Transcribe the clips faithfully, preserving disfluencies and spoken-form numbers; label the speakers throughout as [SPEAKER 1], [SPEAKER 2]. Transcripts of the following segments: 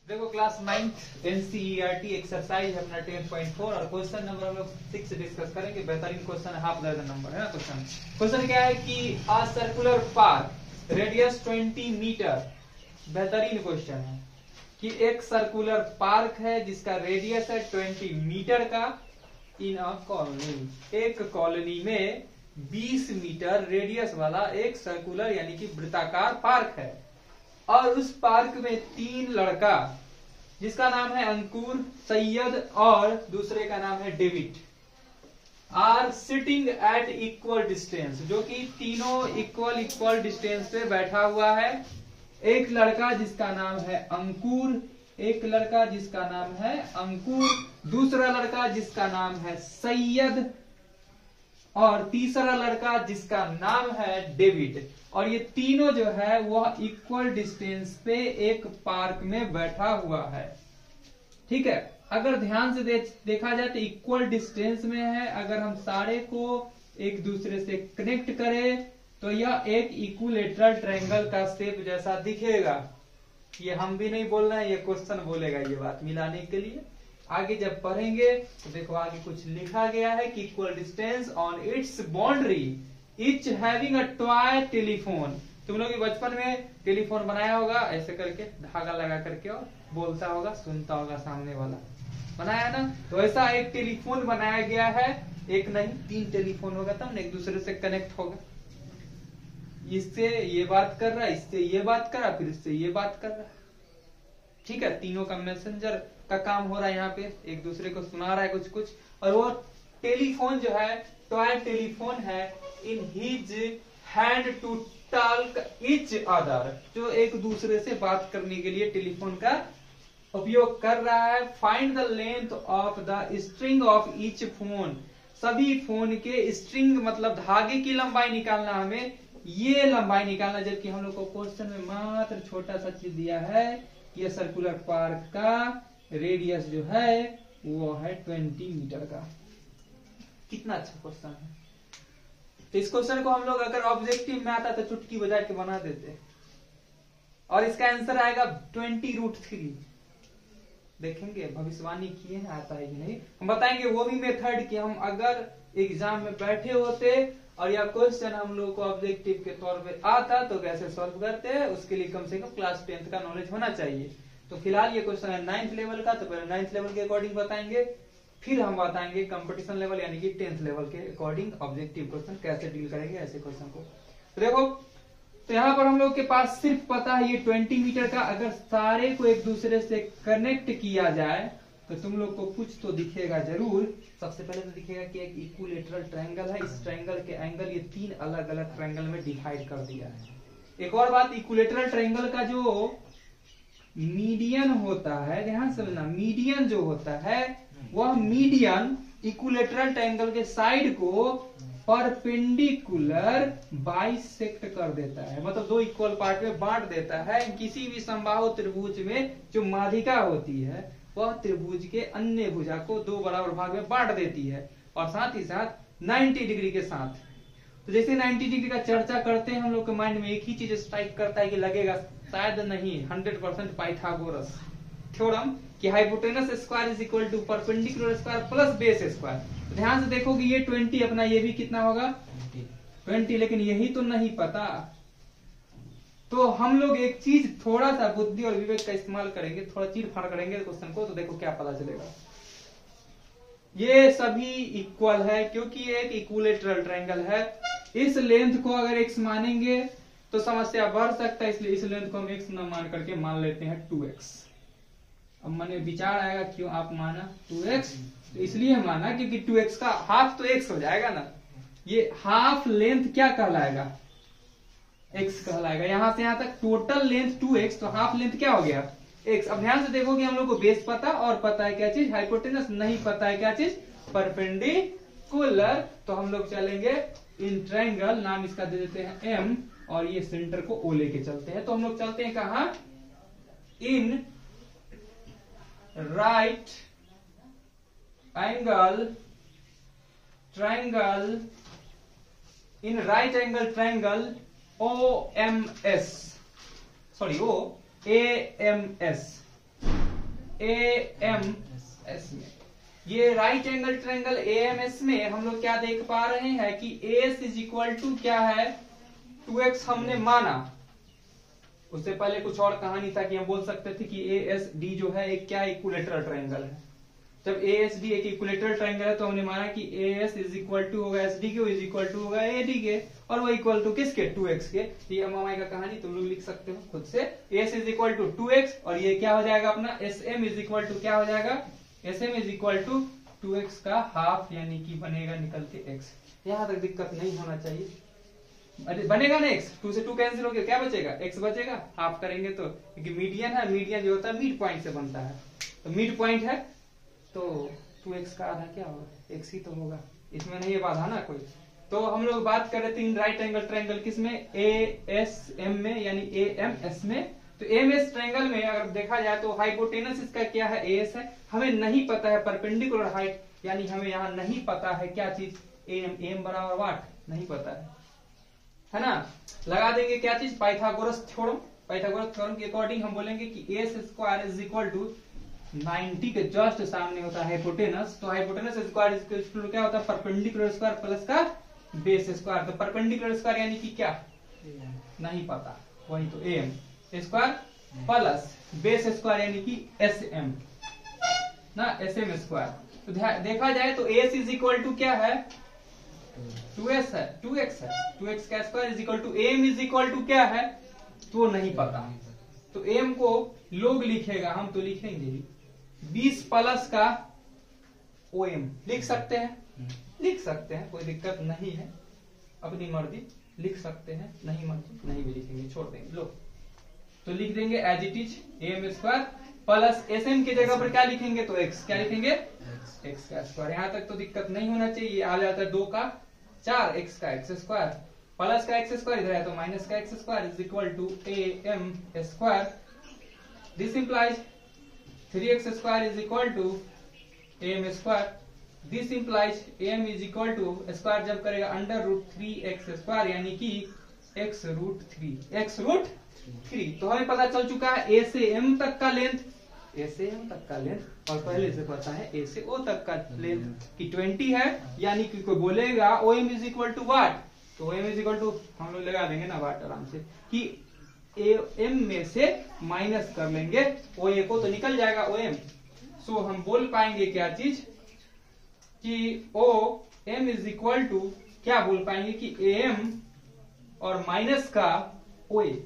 [SPEAKER 1] देखो class ninth NCERT exercise है अपना टेन पॉइंट फोर और क्वेश्चन नंबर हम लोग सिक्स डिस्कस करेंगे। बेहतरीन क्वेश्चन है, हाफ दर्जन नंबर है ना क्वेश्चन। क्वेश्चन क्या है कि आ circular park radius twenty metre. बेहतरीन क्वेश्चन है कि एक सर्कुलर पार्क है जिसका रेडियस है ट्वेंटी मीटर का इन अ कॉलोनी। एक कॉलोनी में बीस मीटर रेडियस वाला एक सर्कुलर यानी कि वृत्ताकार पार्क है और उस पार्क में तीन लड़का जिसका नाम है अंकुर, सैयद और दूसरे का नाम है David are sitting at equal distance, जो कि तीनों इक्वल इक्वल डिस्टेंस पे बैठा हुआ है। एक लड़का जिसका नाम है अंकुर, एक लड़का जिसका नाम है अंकुर, दूसरा लड़का जिसका नाम है सैयद और तीसरा लड़का जिसका नाम है डेविड। और ये तीनों जो है वह इक्वल डिस्टेंस पे एक पार्क में बैठा हुआ है। ठीक है, अगर ध्यान से दे, देखा जाए तो इक्वल डिस्टेंस में है। अगर हम सारे को एक दूसरे से कनेक्ट करें तो यह एक इक्विलेटरल ट्रायंगल का शेप जैसा दिखेगा। ये हम भी नहीं बोल रहे हैं, ये क्वेश्चन बोलेगा ये बात मिलाने के लिए। आगे जब पढ़ेंगे तो देखो आगे कुछ लिखा गया है कि equal distance on its boundary each having a toy telephone. तुम लोग बचपन में टेलीफोन बनाया होगा, ऐसे करके धागा लगा करके और बोलता होगा, सुनता होगा सामने वाला, बनाया ना। तो ऐसा एक टेलीफोन बनाया गया है, एक नहीं तीन टेलीफोन होगा तब एक दूसरे से कनेक्ट होगा। इससे ये बात कर रहा है, इससे ये बात कर रहा, फिर इससे ये बात कर रहा है। ठीक है, तीनों का मैसेंजर का काम हो रहा है, यहाँ पे एक दूसरे को सुना रहा है कुछ कुछ। और वो टेलीफोन जो है टॉय टेलीफोन है in his hand to talk each other, जो एक दूसरे से बात करने के लिए टेलीफोन का उपयोग कर रहा है। Find the length of the string of each phone, सभी फोन के स्ट्रिंग मतलब धागे की लंबाई निकालना, हमें ये लंबाई निकालना। जबकि हम लोग को क्वेश्चन में मात्र छोटा सा चीज दिया है, ये सर्कुलर पार्क का रेडियस जो है वो है ट्वेंटी मीटर का। कितना अच्छा क्वेश्चन है। तो इस क्वेश्चन को हम लोग अगर ऑब्जेक्टिव में आता तो चुटकी बजा के बना देते और इसका आंसर आएगा ट्वेंटी रूट थ्री। देखेंगे भविष्यवाणी किए हैं आता है कि नहीं, हम बताएंगे वो भी मेथड कि हम अगर एग्जाम में बैठे होते और यह क्वेश्चन हम लोग को ऑब्जेक्टिव के तौर पे आता तो कैसे सॉल्व करते हैं। उसके लिए कम से कम क्लास टेंथ का नॉलेज होना चाहिए। तो फिलहाल ये क्वेश्चन है नाइन्थ लेवल का, तो पहले नाइन्थ लेवल के अकॉर्डिंग बताएंगे, फिर हम बताएंगे कंपटीशन लेवल यानी कि टेंथ लेवल के अकॉर्डिंग ऑब्जेक्टिव क्वेश्चन कैसे डील करेंगे ऐसे क्वेश्चन को। तो देखो, तो यहाँ पर हम लोग के पास सिर्फ पता है ये ट्वेंटी मीटर का। अगर सारे को एक दूसरे से कनेक्ट किया जाए तो तुम लोग को कुछ तो दिखेगा जरूर। सबसे पहले तो दिखेगा कि एक इक्विलेटरल ट्रायंगल है, इस ट्रायंगल के एंगल ये तीन अलग अलग ट्रायंगल में डिवाइड कर दिया है। एक और बात, इक्विलेटरल ट्रायंगल का जो मीडियन होता है, ध्यान समझना, मीडियन जो होता है वह मीडियन इक्विलेटरल ट्रायंगल के साइड को परपेंडिकुलर बाइसेक्ट कर देता है, मतलब दो इक्वल पार्ट में बांट देता है। किसी भी समबाहु त्रिभुज में जो माध्यिका होती है वह त्रिभुज के अन्य भुजा को दो बराबर भाग में बांट देती है और साथ ही साथ नब्बे डिग्री के साथ। तो जैसे नब्बे डिग्री का चर्चा करते हैं हम लोग के माइंड में एक ही चीज स्ट्राइक करता है कि लगेगा शायद नहीं हंड्रेड परसेंट पाइथागोरस थ्योरम कि hypotenuse square is equal to perpendicular square plus base square. ध्यान से देखो कि ये ट्वेंटी अपना ये भी कितना होगा ट्वेंटी, लेकिन यही तो नहीं पता। तो हम लोग एक चीज थोड़ा सा बुद्धि और विवेक का इस्तेमाल करेंगे, थोड़ा चीर फाड़ करेंगे क्वेश्चन को, तो देखो क्या पता चलेगा। ये सभी इक्वल है क्योंकि ये एक इक्विलेटरल ट्रायंगल है। इस लेंथ को अगर एक्स मानेंगे तो समस्या बढ़ सकता है, इसलिए इस लेंथ को हम एक्स न मान करके मान लेते हैं टू एक्स। अब मन में विचार आएगा क्यों आप माना टू एक्स, तो इसलिए माना क्योंकि टू एक्स का हाफ तो एक्स हो जाएगा ना। ये हाफ लेंथ क्या कहलाएगा, एक्स कहलाएगा। यहां से यहां तक टोटल लेंथ टू एक्स, तो हाफ लेंथ क्या हो गया एक्स। अब ध्यान से देखो कि हम लोग को बेस पता और पता है क्या चीज, हाइपोटेनस नहीं पता है क्या चीज, परपेंडिकुलर। तो हम लोग चलेंगे इन ट्रायंगल, नाम इसका दे देते हैं एम और ये सेंटर को ओ लेके चलते हैं। तो हम लोग चलते हैं कहा, in right angle triangle, in right angle triangle O M S, sorry O A M S, A M S में। ये right angle triangle A M S में हम लोग क्या देख पा रहे हैं कि एस इज इक्वल टू क्या है, टू एक्स हमने माना। उससे पहले कुछ और कहानी था कि हम बोल सकते थे कि ए एस डी जो है एक क्या इक्विलेटरल ट्रायंगल है। जब ए एस डी एक इक्विलेटरल ट्रायंगल है तो हमने माना कि A S is equal to होगा एस डी के, इज इक्वल टू होगा ए डी के, और वो इक्वल टू किसके, टू एक्स के। ये एम का कहानी तुम लोग लिख सकते हो खुद से। S is equal to two x और ये क्या हो जाएगा अपना S M is equal to क्या हो जाएगा, S M is equal to two x का हाफ, यानी कि बनेगा निकल के एक्स। यहाँ तक दिक्कत नहीं होना चाहिए। अरे बनेगा ना एक्स, टू से टू कैंसिल हो गया, क्या बचेगा, एक्स बचेगा। हाफ करेंगे तो, क्योंकि मीडियन है, मीडियन जो होता है मिड पॉइंट से बनता है, तो मिड पॉइंट है तो टू एक्स का आधा क्या होगा, एक्स ही तो होगा। इसमें नहीं है बाधा ना कोई। तो हम लोग बात कर रहे थे इन राइट एंगल ट्रायंगल किसमें, ए एस एम में, यानी ए एम एस में। तो एम एस ट्रायंगल में अगर देखा जाए तो हाइपोटेनस इसका क्या है, ए एस है। हमें नहीं पता है परपेंडिकुलर हाइट, यानी हमें यहाँ नहीं पता है क्या चीज, एम, एम बराबर वाट नहीं पता है, है ना। लगा देंगे क्या चीज, पाइथागोरस थ्योरम। पाइथागोरस थ्योरम के अकॉर्डिंग हम बोलेंगे कि A square is equal to ninety के जस्ट सामने होता है हाइपोटेनस। तो hypotenuse square is equal to क्या होता है, परपेंडिकुलर स्क्वायर प्लस का बेस स्क्वायर। तो परपेंडिकुलर स्क्वायर यानी कि क्या, नहीं पता, वही तो M square plus base square यानी कि एस एम ना, एस एम स्क्वायर। तो देखा जाए तो एस इज इक्वल टू क्या है, टू एस है, टू एक्स है, टू एक्स का square is equal to M is equal to क्या है, तो नहीं पता। तो एम को लोग लिखेगा, हम तो लिखेंगे बीस प्लस का ओ एम लिख सकते हैं, लिख सकते हैं, कोई दिक्कत नहीं है, अपनी मर्जी लिख सकते हैं, नहीं मर्जी नहीं भी लिखेंगे, छोड़ देंगे। लो तो लिख देंगे as it is M square plus S M की जगह पर क्या लिखेंगे, तो एक्स, क्या लिखेंगे, एक्स का स्क्वायर। यहां तक तो दिक्कत नहीं होना चाहिए। आ जाता है दो का चार, एक्स का एक्स स्क्वायर प्लस का एक्स स्क्वायर, इधर है तो माइनस का x square is equal to A M square. This implies three x square is equal to A M square. This implies M is equal to square जब करेगा under root three x square, यानी कि x root three, x root three. तो हमें पता चल चुका है ए से एम तक का लेंथ, ए से एम तक का लेंथ, और पहले से पता है ए से ओ तक का लेंथ कि ट्वेंटी है। यानी कि कोई बोलेगा O M is equal to what, तो O M is equal to हम लोग लगा देंगे ना वाट आराम से, कि ए एम में से माइनस कर लेंगे ओ ए को, तो निकल जाएगा ओ एम। सो हम बोल पाएंगे क्या चीज, कि O M is equal to क्या बोल पाएंगे कि ए एम और माइनस का ओ ए,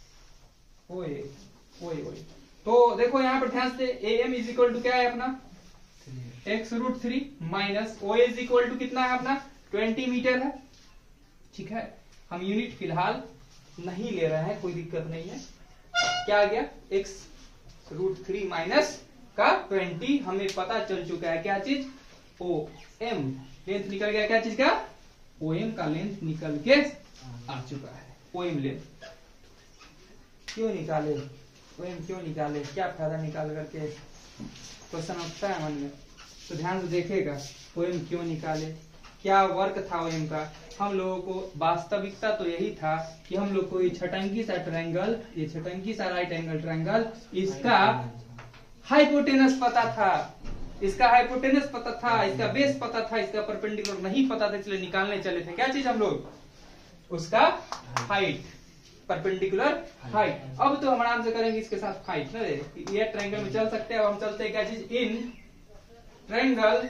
[SPEAKER 1] ओ ए, ओ ए, ओ ए। तो देखो यहाँ पर ध्यान से, A M is equal to क्या है अपना, x root three minus O is equal to कितना है अपना, ट्वेंटी मीटर है। ठीक है, हम यूनिट फिलहाल नहीं ले रहे हैं, कोई दिक्कत नहीं है। क्या आ गया, एक्स रूट थ्री माइनस का ट्वेंटी। हमें पता चल चुका है क्या चीज, ओ एम लेंथ निकल गया, क्या चीज का, ओ एम का लेंथ निकल के आ चुका है। ओ एम लेंथ क्यों निकाले, ओ एम क्यों निकाले, क्या फायदा निकाल करके, क्वेश्चन उठता है मन में। तो ध्यान से देखिएगा, ओ एम क्यों निकाले, क्या वर्क था ओ एम का। हम लोगों को वास्तविकता तो यही था कि हम लोग को ये छटंकी सा ट्रायंगल, ये छटंकी सा राइट एंगल ट्रायंगल, इसका हाइपोटेनस पता था, इसका हाइपोटेनस पता था, इसका बेस पता था, इसका परपेंडिकुलर नहीं पता था, इसलिए निकालने चले थे क्या चीज हम लोग, उसका हाइट, परपेंडिकुलर हाइट। अब तो हम आराम से करेंगे इसके साथ हाइट ना, ये ट्रायंगल में चल सकते हैं। अब हम चलते हैं क्या चीज, in triangle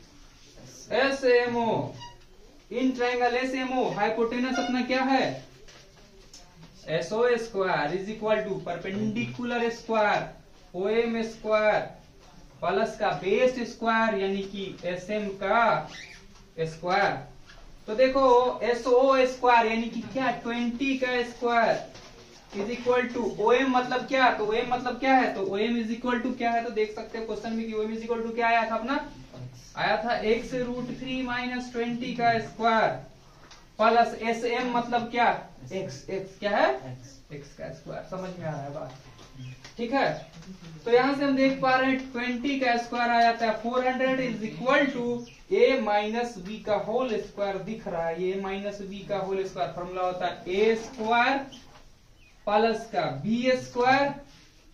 [SPEAKER 1] S M O, in triangle S M O hypotenuse अपना क्या है, S O square is equal to perpendicular square O M square plus का बेस स्क्वायर, यानी कि एस एम का स्क्वायर। तो देखो एस ओ स्क्वायर यानी कि क्या, ट्वेंटी का square is equal to O M मतलब क्या, तो ओ एम मतलब क्या है, तो O M is equal to क्या है, तो देख सकते हैं क्वेश्चन में कि O M is equal to क्या आया था अपना, आया था x root three minus twenty का स्क्वायर प्लस एस एम मतलब क्या, एक्स, एक्स क्या है, एक्स का स्क्वायर। समझ में आ रहा है बात, ठीक है। तो यहां से हम देख पा रहे हैं ट्वेंटी का स्क्वायर आ जाता है four hundred is equal to A minus B का होल स्क्वायर दिख रहा है, ये माइनस बी का होल स्क्वायर फॉर्मूला होता है ए स्क्वायर प्लस का बी स्क्वायर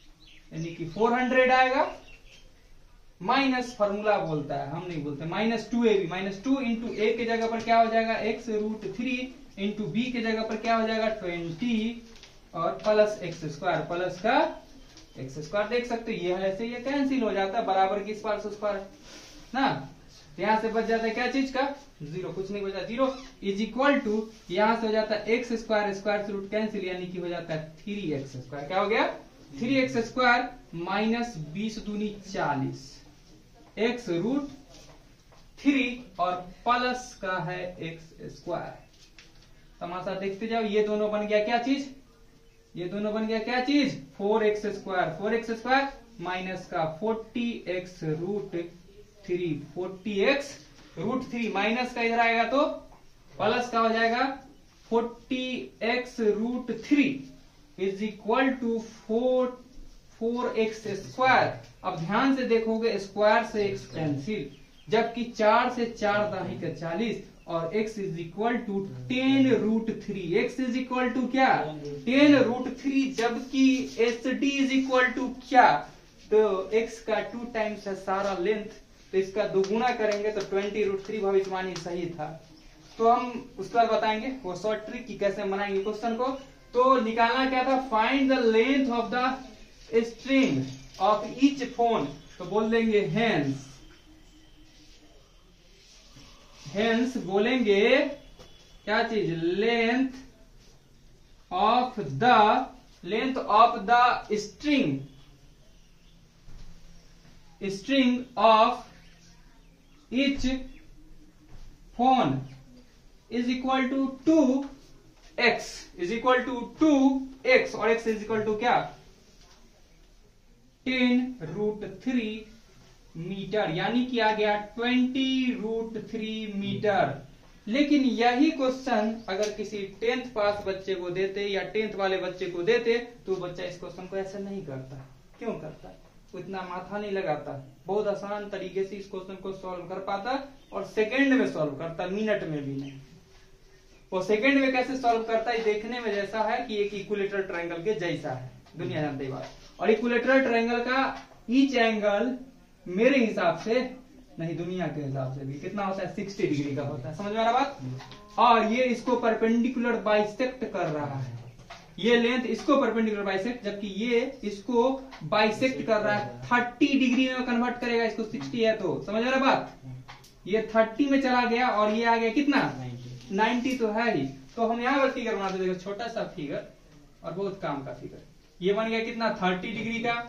[SPEAKER 1] यानी कि फोर हंड्रेड आएगा, माइनस फॉर्मूला बोलता है, हम नहीं बोलते, minus two A B, minus two into A के जगह पर क्या हो जाएगा x root three into B के जगह पर क्या हो जाएगा ट्वेंटी और प्लस एक्स स्क्वायर, प्लस का एक्स स्क्वायर देख सकते हो, ये है ऐसे, ये कैंसिल हो जाता है, बराबर की स्क्वायर से स्क्वायर ना, यहां से बच जाता है क्या चीज का जीरो, कुछ नहीं बचा, जीरो इज इक्वल टू यहां से हो जाता है एक्स स्क्वायर, स्क्वायर से रूट कैंसिल, यानी कि हो जाता है थ्री एक्स स्क्वायर, क्या हो गया थ्री एक्स स्क्वायर माइनस बीस दूनी चालीस, एक्स रूट थ्री और प्लस का है एक्स स्क्वायर। तमाशा देखते जाओ, ये दोनों बन गया क्या चीज, ये दोनों बन गया क्या चीज four x square, four x square minus का forty x root three, forty x root three minus का इधर आएगा तो प्लस का हो जाएगा forty x root three is equal to four four x square. अब ध्यान से देखोगे स्क्वायर से एक्स कैंसिल, जबकि चार से चार दाही का चालीस और x is equal to ten root three, x is equal to क्या टेन रूट थ्री, जबकि H D is equal to क्या, तो x का टू टाइम्स है सारा लेंथ, तो इसका दोगुना करेंगे तो ट्वेंटी रूट थ्री भविष्यवाणी सही था। तो हम उसके बाद बताएंगे वो शॉर्ट ट्रिक की कैसे बनाएंगे क्वेश्चन को। तो निकालना क्या था, find the length of the string of each phone, तो बोल देंगे हेंस, हेंस बोलेंगे क्या चीज length of the length of the string string of each phone is equal to two x, is equal to two x, और x is equal to क्या ten root three metre, यानी कि आ गया twenty root three metre. लेकिन यही question अगर किसी tenth pass बच्चे को देते या टेंथ वाले बच्चे को देते तो बच्चा इस क्वेश्चन को ऐसे नहीं करता। क्यों करता? उतना माथा नहीं लगाता, बहुत आसान तरीके से इस क्वेश्चन को सॉल्व कर पाता और सेकंड में सॉल्व करता, मिनट में भी नहीं। वो सेकंड में कैसे सॉल्व करता है देखने में जैसा है कि एक इक्विलेटरल ट्रायंगल के जैसा है, दुनिया जानते ही बात। और इक्विलेटरल ट्रायंगल का ईच एंगल मेरे हिसाब से नहीं, दुनिया के हिसाब से भी कितना होता है साठ डिग्री का होता है, समझ में आ रहा बात। और ये इसको परपेंडिकुलर बाइसेक्ट कर रहा है, ये लेंथ इसको परपेंडिकुलर बाइसेक्ट, जबकि ये इसको बाइसेक्ट कर रहा है, तीस डिग्री में कन्वर्ट करेगा इसको, साठ है तो समझ आ रहा बात। ये तीस में चला गया और ये आ गया कितना नब्बे तो है ही। तो हम यहाँ पर फिगर बनाते देखो, छोटा सा फिगर और बहुत काम का फिगर। ये बन गया कितना तीस डिग्री का,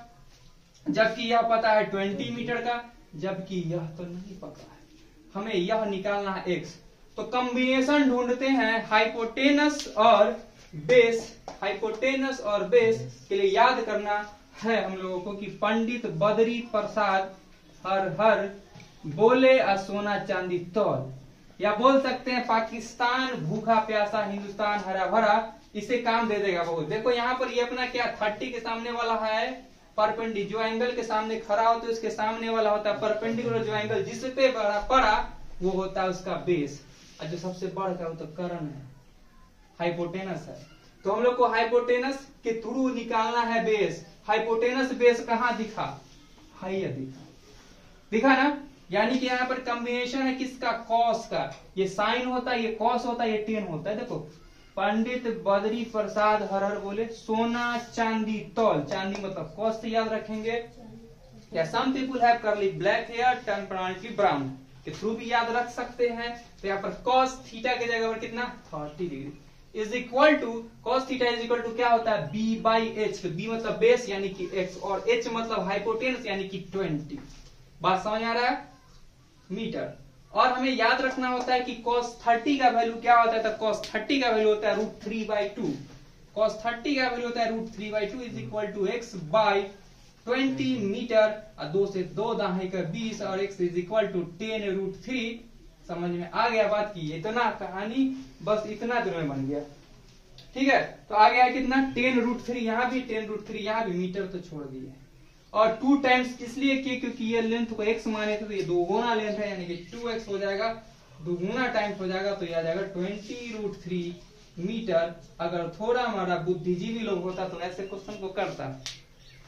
[SPEAKER 1] जबकि यह पता है बीस मीटर का, जबकि यह तो नहीं पता है, हमें यह निकालना है एक्स। तो कॉम्बिनेशन ढूंढते हैं हाइपोटेनस और बेस, हाइपोटेनस और बेस के लिए याद करना है हम लोगों को कि पंडित बद्री प्रसाद हर हर बोले आ सोना चांदी तौल, या बोल सकते हैं पाकिस्तान भूखा प्यासा हिंदुस्तान हरा भरा, इसे काम दे देगा बहुत। देखो यहाँ पर ये अपना क्या तीस के सामने वाला है परपेंडिकुलर, जो एंगल के सामने खड़ा होता है उसके सामने वाला होता है परपेंडिकुलर, जो एंगल जिस पे बड़ा पड़ा वो होता है उसका बेस, और जो सबसे बड़ा का वो तो कर्ण है, हाइपोटेनस है। तो हम लोग को हाइपोटेनस के थ्रू निकालना है बेस। हाइपोटेनस बेस कहाँ दिखा, हाई दिखा, दिखा ना, यानी कि यहाँ पर कॉम्बिनेशन है किसका, कॉस का, ये साइन होता है, ये कॉस होता है, ये टेन होता है। देखो पंडित बद्री प्रसाद हर हर बोले सोना चांदी तौल, चांदी मतलब कॉस से याद रखेंगे, या some people have curly black hair turn permanently brown के थ्रू भी याद रख सकते हैं। तो यहाँ पर कॉस थीटा के जगह पर कितना तीस degree is equal to cos theta is equal to क्या होता है बी बाई एच, बी मतलब बेस यानी कि एक्स और एच मतलब हाइपोटेनस यानी कि ट्वेंटी। बात समझ आ रहा है, मीटर। और हमें याद रखना होता है कि cos तीस का वैल्यू क्या होता है, तो cos तीस का वैल्यू होता है root three by two, cos तीस का वैल्यू होता है root three by two is equal to x by twenty metre, और दो से दो दाहे का बीस और x is equal to ten root three. समझ में आ गया बात की, इतना कहानी बस इतना दूर में बन गया, ठीक है। तो आ गया कितना टेन रूट थ्री, यहाँ भी टेन रूट थ्री, यहाँ भी मीटर तो छोड़ दिए। और टू टाइम्स इसलिए किए क्योंकि ये लेंथ को x माने थे, तो ये दो गुना लेंथ है, यानी कि टू एक्स हो जाएगा, दो गुना टाइम्स हो जाएगा, तो ये आ जाएगा ट्वेंटी रूट थ्री मीटर। अगर थोड़ा हमारा बुद्धिजीवी लोग होता तो ऐसे क्वेश्चन को करता,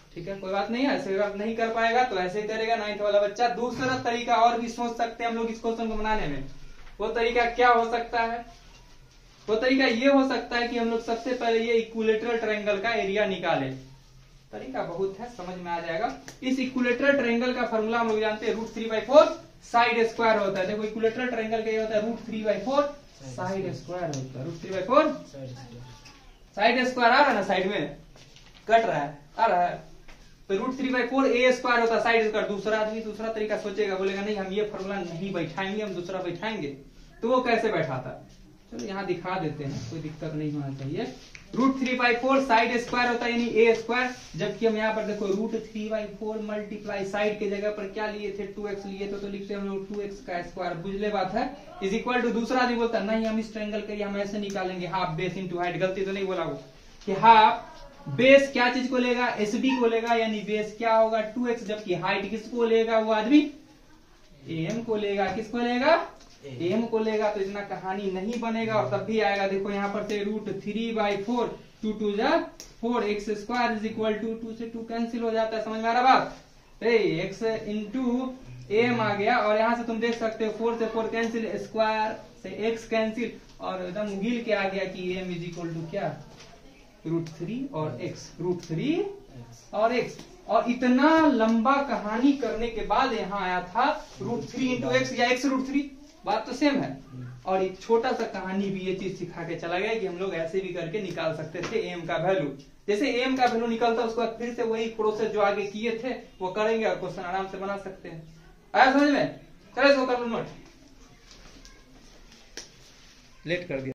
[SPEAKER 1] ठीक है, कोई बात नहीं है। ऐसे अगर नहीं कर पाएगा तो ऐसे ही करेगा नाइन्थ वाला बच्चा। दूसरा तरीका और भी सोच सकते हैं हम लोग इस क्वेश्चन को बनाने में। वो तरीका क्या हो सकता है? वो तरीका ये हो सकता है कि हम लोग सबसे पहले ये इक्विलेटरल ट्रायंगल का एरिया निकालें। तरीका बहुत है, समझ में आ जाएगा। इस इक्विलेटरल ट्रायंगल का फॉर्मूला हम लोग जानते हैं, root three by four side square होता है। देखो इक्विलेटरल ट्रायंगल का ये होता है root three by four side square होता है। Root three by four side square आ रहा है ना, साइड में कट रहा है, आ रहा है, तो root three by four A square होता है साइड स्क्वायर। दूसरा आदमी दूसरा तरीका सोचेगा, बोलेगा नहीं हम ये फॉर्मूला नहीं बैठाएंगे, हम दूसरा बैठाएंगे। तो वो कैसे बैठाता? चलो यहाँ दिखा देते हैं, कोई दिक्कत नहीं होना चाहिए। Root three by four side square होता है यानी ए स्क्वायर, जबकि हम यहाँ पर देखो root three by four multiply side के जगह पर क्या लिए थे, टू एक्स लिए थे, तो लिखते हैं हम लोग टू एक्स का स्क्वायर। बुझले बात है। इज इक्वल टू दूसरा आदमी बोलता है नहीं हम इस ट्रायंगल के लिए हम ऐसे निकालेंगे, हाफ बेस इंटू हाइट। गलती तो नहीं बोला वो कि हाफ बेस क्या चीज को लेगा, एसडी को लेगा, यानी बेस क्या होगा टू एक्स, जबकि हाइट किसको लेगा, वो आदमी एम को लेगा। किसको लेगा? एम को लेगा। तो इतना कहानी नहीं बनेगा और तब भी आएगा। देखो यहाँ पर से root three by four, two two जा four, x square is equal to, two से टू कैंसिल हो जाता है। समझ में आ रहा बात? एक्स इंटू एम आ गया और यहाँ से तुम देख सकते हो फोर से फोर कैंसिल, स्क्वायर से एक्स कैंसिल, और एकदम गिल के आ गया कि एम इज इक्वल टू क्या, रूट थ्री और एक्स, रूट थ्री और एक्स। और इतना लंबा कहानी करने के बाद यहाँ आया था रूट थ्री इंटू एक्स या एक्स रूट थ्री। बात तो सेम है। और एक छोटा सा कहानी भी ये चीज सिखा के चला गया कि हम लोग ऐसे भी करके निकाल सकते थे एम का वैल्यू। जैसे एम का वैल्यू निकलता उसके बाद फिर से वही प्रोसेस जो आगे किए थे वो करेंगे और क्वेश्चन आराम से बना सकते हैं। आया समझ में? चलो इसको कर लो नोट। लेट कर दिया।